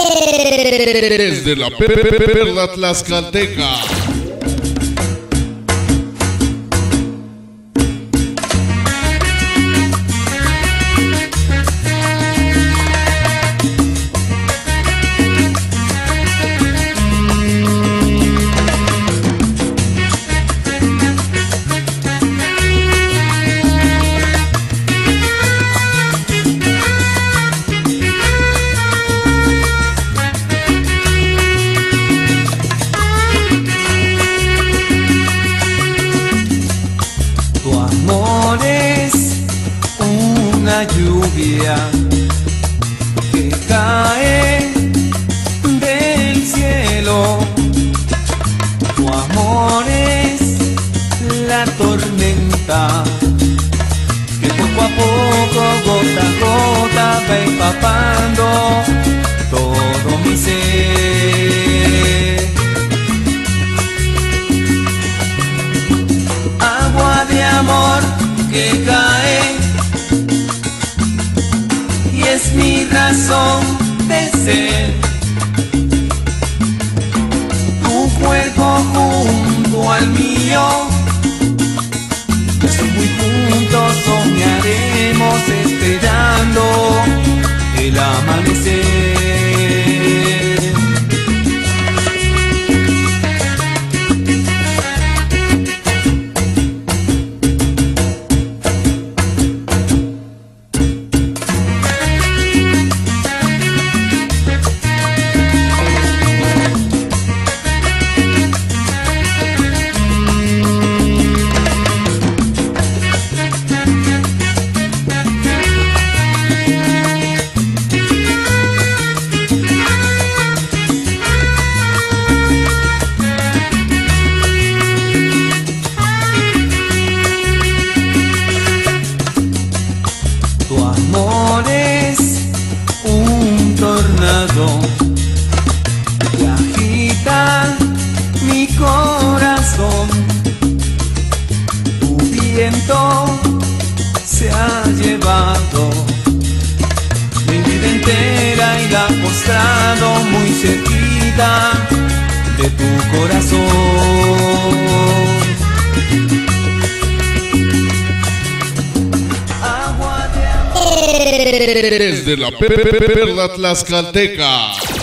Desde la perla tlaxcalteca. Lluvia que cae del cielo, tu amor es la tormenta que poco a poco, gota a gota, va empapando todo mi ser. Agua de amor que cae, es mi razón de ser. Tu cuerpo junto al mío, muy juntos soñaremos esperando el amanecer. Tu amor es un tornado que agita mi corazón. Tu viento se ha llevado mi vida entera y la ha postrado muy cerquita de tu corazón. Desde la perla tlaxcalteca.